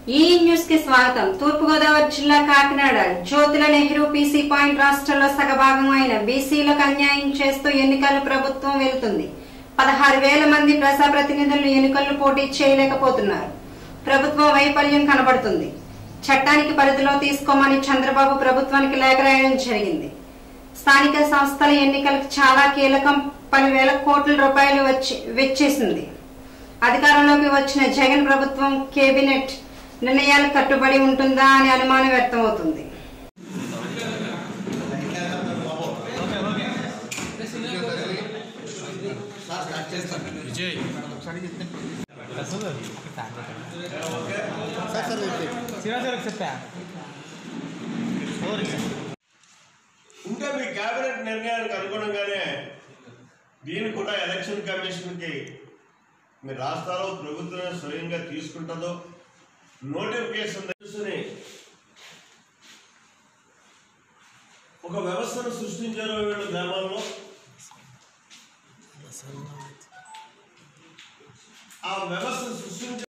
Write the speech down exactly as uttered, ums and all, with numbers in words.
ఈ న్యూస్ కి స్వాగతం. తూర్పు గోదావరి జిల్లా కాకినాడ జ్యోతుల నెహ్రూ పీసీ పాయింట్ రాష్ట్రంలో సగభాగం అయిన బీసీలకు అన్యాయం చేస్తూ ఎన్నికలు ప్రభుత్వం వెళుతుంది. పదహారు వేల మంది ప్రజాప్రతినిధులు ఎన్నికల్లో పోటీ చేయలేకపోతున్నారు. ప్రభుత్వం వైఫల్యం కనబడుతుంది. చట్టానికి పరిధిలో తీసుకోమని చంద్రబాబు ప్రభుత్వానికి లేఖ రాయడం జరిగింది. స్థానిక సంస్థల ఎన్నికలకు చాలా కీలకం. పదివేల కోట్ల రూపాయలు వచ్చి వెచ్చేసింది. అధికారంలోకి వచ్చిన జగన్ ప్రభుత్వం కేబినెట్ నిర్ణయాలు కట్టుబడి ఉంటుందా అనే అనుమానం వ్యక్తమవుతుంది. ఇంకా మీ కేబినెట్ నిర్ణయానికి అనుగుణంగానే దీన్ని కూడా ఎలక్షన్ కమిషన్కి మీ రాష్ట్రాల్లో ప్రభుత్వం స్వయంగా తీసుకుంటుందో నోటిఫికేషన్ తెలుసుని ఒక వ్యవస్థను సృష్టించారు వీళ్ళు గ్రామాల్లో. ఆ వ్యవస్థను సృష్టించారు.